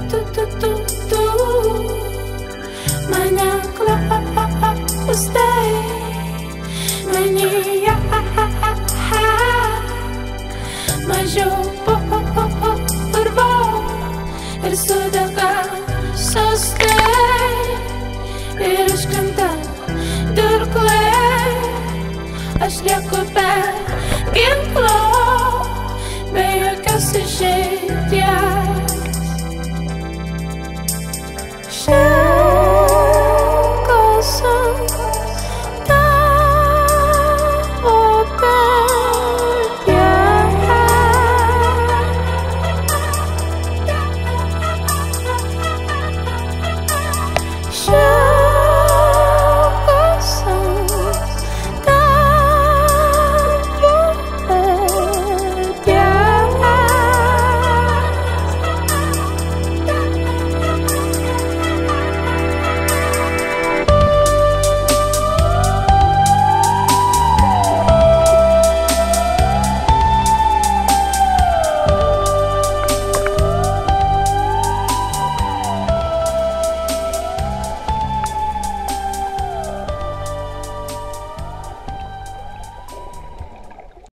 tu mane glaustai, manyje mažiau purvo ir sudega sostai ir iškrenta durklai, aš lieku be ginklo.